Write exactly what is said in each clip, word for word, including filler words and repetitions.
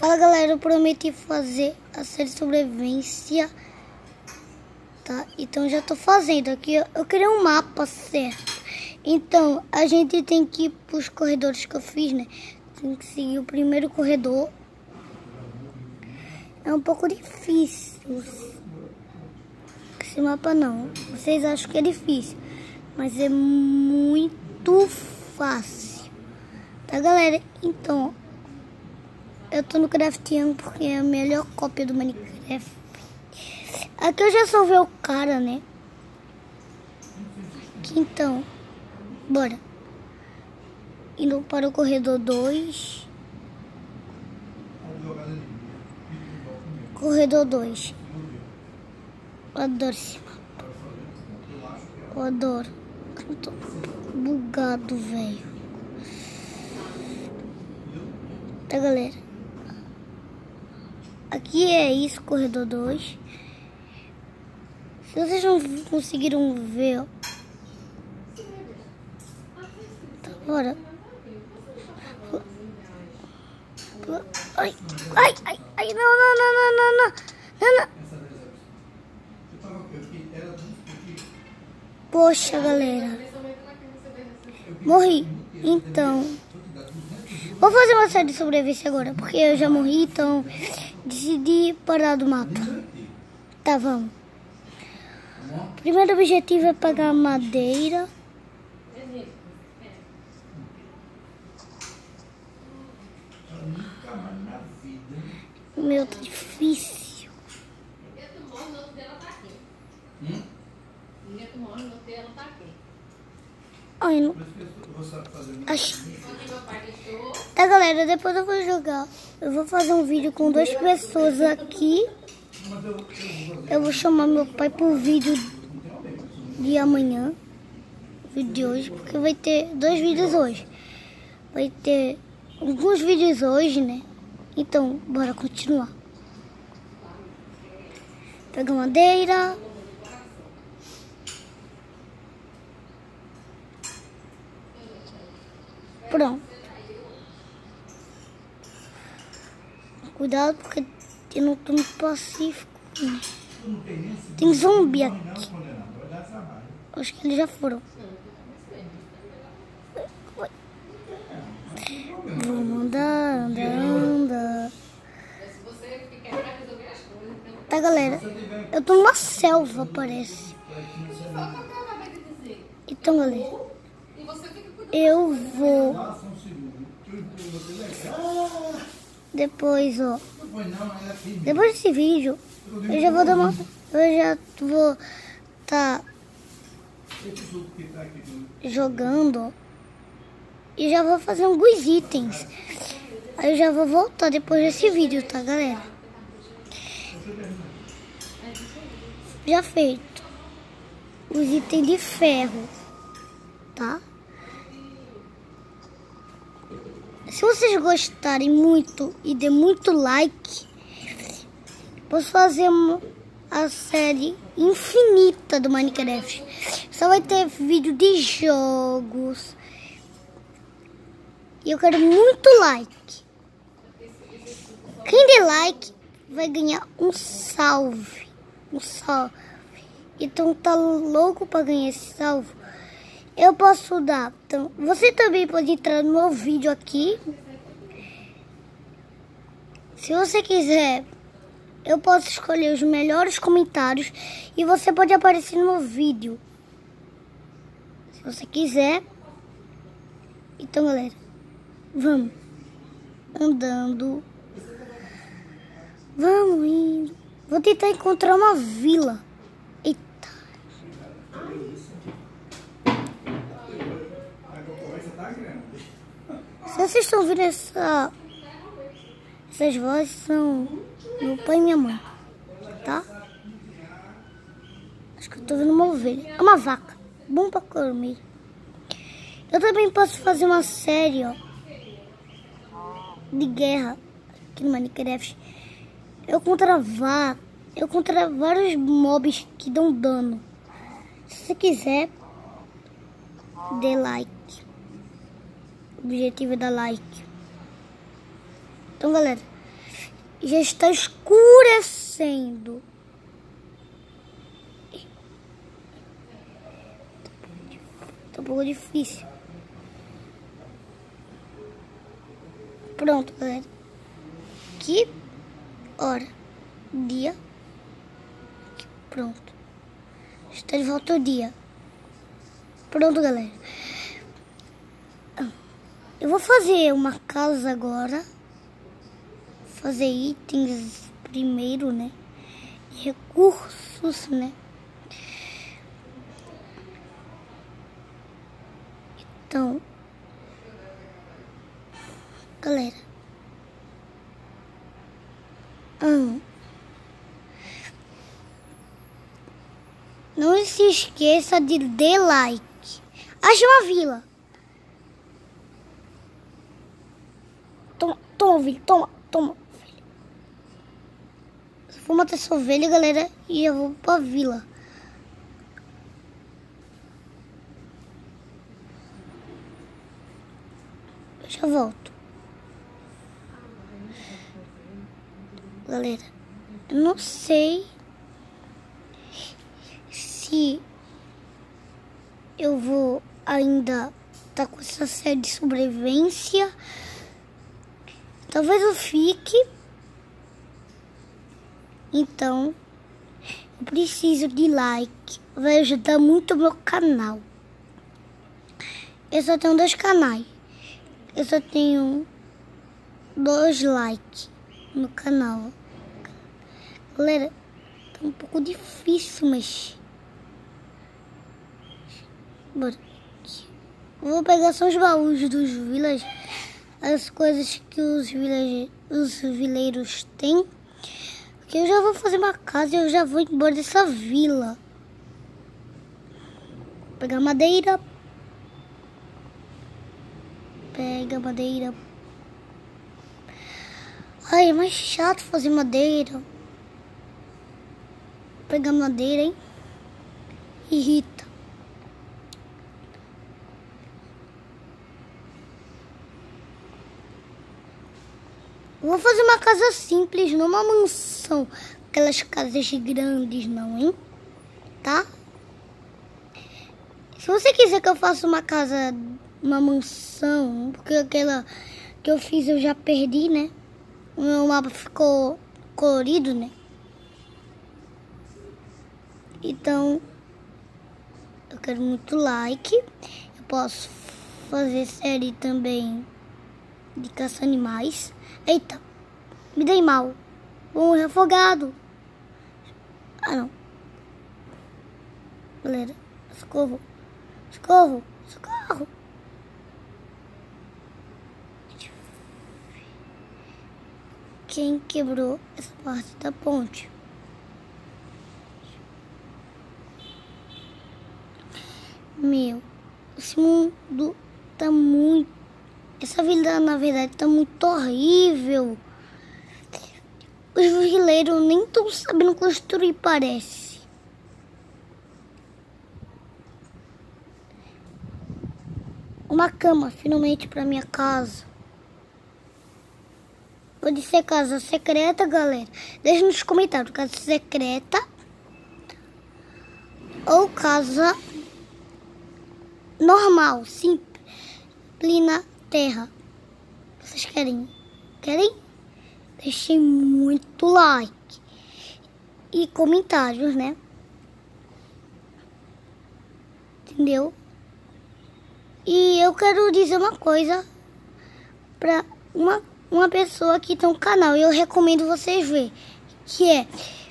Fala galera, eu prometi fazer a série de sobrevivência, tá? Então já tô fazendo aqui, eu queria um mapa certo. Então a gente tem que ir pros corredores que eu fiz, né? Tem que seguir o primeiro corredor. É um pouco difícil esse mapa, não. Vocês acham que é difícil, mas é muito fácil, tá galera? Então eu tô no crafting porque é a melhor cópia do Minecraft. Aqui eu já salvei o cara, né? Aqui, então, bora. Indo para o corredor dois. Corredor dois. Eu adoro esse mapa. Eu adoro. Eu tô bugado, velho. Tá, galera? Aqui é isso, corredor dois. Se vocês não conseguiram ver, ó. Tá, bora. Ai, ai, ai, ai, não, não, não, não, não, não, não, não. Poxa, galera. Morri. Então, vou fazer uma série de sobrevivência agora, porque eu já morri, então decidi parar do mapa. Tá, vamos. O primeiro objetivo é pegar madeira. Meu, tá difícil. Ai, não. Achei. Tá, galera, depois eu vou jogar. Eu vou fazer um vídeo com duas pessoas aqui. Eu vou chamar meu pai pro vídeo de amanhã. Vídeo de hoje, porque vai ter dois vídeos hoje. Vai ter alguns vídeos hoje, né? Então, bora continuar. Pega madeira. Pronto. Cuidado porque eu não tô no Pacífico. Né? Tem zumbi aqui. Acho que eles já foram. Vamos andar, andar, andar. Tá, galera? Eu tô numa selva, parece. Então, galera, eu vou... Depois, ó. Depois desse vídeo, eu já vou dar uma... Eu já vou tá jogando, ó. E já vou fazer alguns itens. Aí eu já vou voltar depois desse vídeo, tá, galera? Já feito os itens de ferro, tá? Se vocês gostarem muito e der muito like, posso fazer uma, a série infinita do Minecraft. Só vai ter vídeo de jogos. E eu quero muito like. Quem der like vai ganhar um salve. Um salve. Então tá louco pra ganhar esse salve? Eu posso dar. Então, você também pode entrar no meu vídeo aqui. Se você quiser, eu posso escolher os melhores comentários e você pode aparecer no meu vídeo. Se você quiser. Então, galera, vamos andando. Vamos indo. Vou tentar encontrar uma vila. Eita. Se vocês estão ouvindo essa, essas vozes, são meu pai e minha mãe, tá? Acho que eu tô vendo uma ovelha. É uma vaca. Bom pra comer. Eu também posso fazer uma série, ó, de guerra aqui no Minecraft. Eu contra vaca. Eu contra vários mobs que dão dano. Se você quiser, dê like. O objetivo é dar like. Então, galera, Já está escurecendo. Tá um pouco difícil. Pronto, galera. Que hora? Dia. Pronto. Está de volta o dia. Pronto, galera. Eu vou fazer uma casa agora. Fazer itens primeiro, né? Recursos, né? Então, galera. Hum, não se esqueça de dar like. Acha uma vila. Toma, toma, ovelha, toma, toma. Vou matar essa ovelha, galera, e eu vou pra vila. Eu já volto. Galera, eu não sei se eu vou ainda estar com essa série de sobrevivência. Talvez eu fique. Então, eu preciso de like. Vai ajudar muito o meu canal. Eu só tenho dois canais. Eu só tenho dois likes no canal. Galera, tá um pouco difícil, mas... Bora. Vou pegar só os baús dos vilas. As coisas que os, village, os vileiros têm. Porque eu já vou fazer uma casa e eu já vou embora dessa vila. Vou pegar madeira. Pega madeira. Ai, é mais chato fazer madeira. Vou pegar madeira, hein? Irrita. Vou fazer uma casa simples, não uma mansão. Aquelas casas grandes, não, hein? Tá? Se você quiser que eu faça uma casa, uma mansão, porque aquela que eu fiz eu já perdi, né? O meu mapa ficou colorido, né? Então, eu quero muito like. Eu posso fazer série também de caça animais. Eita, me dei mal. Vou morrer afogado. Ah, não. Galera, socorro. Socorro, socorro. Quem quebrou essa parte da ponte? Meu, esse mundo tá muito... Essa vila, na verdade, tá muito horrível. Os vileiros nem estão sabendo construir, parece. Uma cama, finalmente, pra minha casa. Pode ser casa secreta, galera. Deixa nos comentários, casa secreta ou casa normal, simples, na terra. Vocês querem? Querem? Deixem muito like e comentários, né? Entendeu? E eu quero dizer uma coisa pra uma, uma pessoa que tem um canal e eu recomendo vocês verem, que é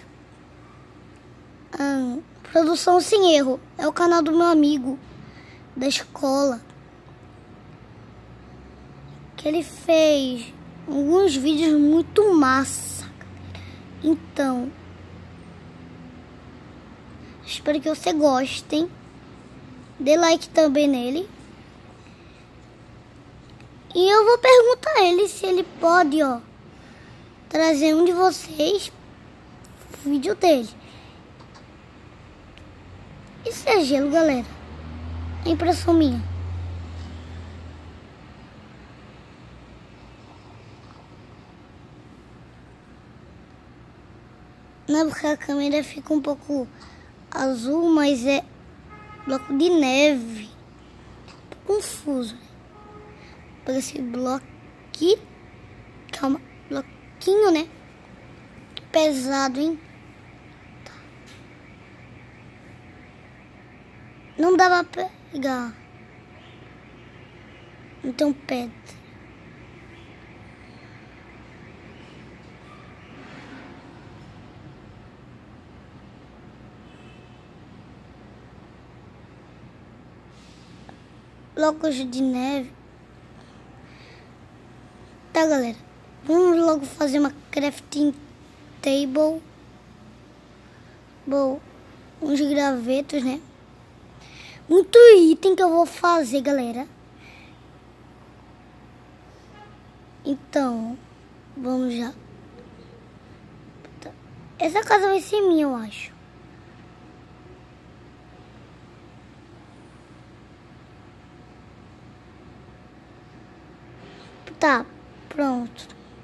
hum, Produção Sem Erro. É o canal do meu amigo da escola, que ele fez alguns vídeos muito massa. Então, espero que vocês gostem. Dê like também nele. E eu vou perguntar a ele se ele pode, ó, trazer um de vocês o vídeo dele. Isso é gelo, galera. É impressão minha. Não é porque a câmera fica um pouco azul, mas é bloco de neve. Confuso. Parece bloco. Calma, bloquinho, né? Pesado, hein? Não dá pra pegar. Então pedra. Blocos de neve. Tá, galera. Vamos logo fazer uma crafting table. Bom, uns gravetos, né? Muito item que eu vou fazer, galera. Então, vamos já. Essa casa vai ser minha, eu acho. Tá, pronto.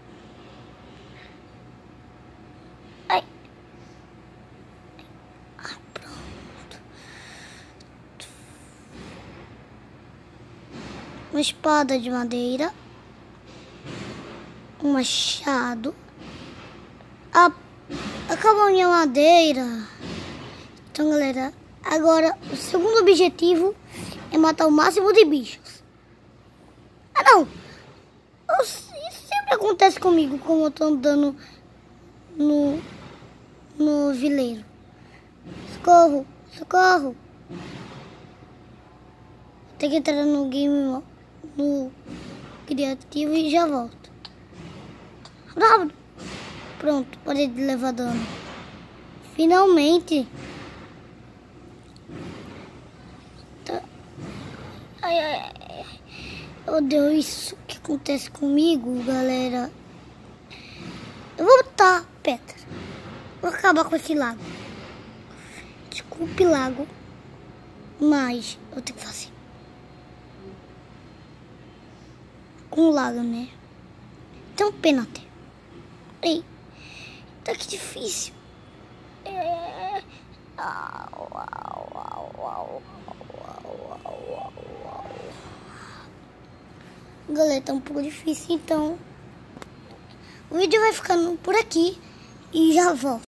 Ai. Ah, pronto. Uma espada de madeira. Um machado. Ah, acabou minha madeira. Então, galera, agora o segundo objetivo é matar o máximo de bichos. Ah, não! Isso sempre acontece comigo quando eu tô andando no, no vileiro. Socorro, socorro. Tem que entrar no game, no criativo e já volto. Rápido. Pronto, parei de levar dano. Finalmente. Tá. Ai, ai, ai. Eu odeio isso que acontece comigo, galera. Eu vou botar pedra. Vou acabar com esse lago. Desculpe, lago. Mas eu tenho que fazer. Com o lago, né? Tem um pena até. Ei, tá que difícil. É... Au, au, au, au, au, au, au. Galera, tá um pouco difícil, então o vídeo vai ficando por aqui e já volto.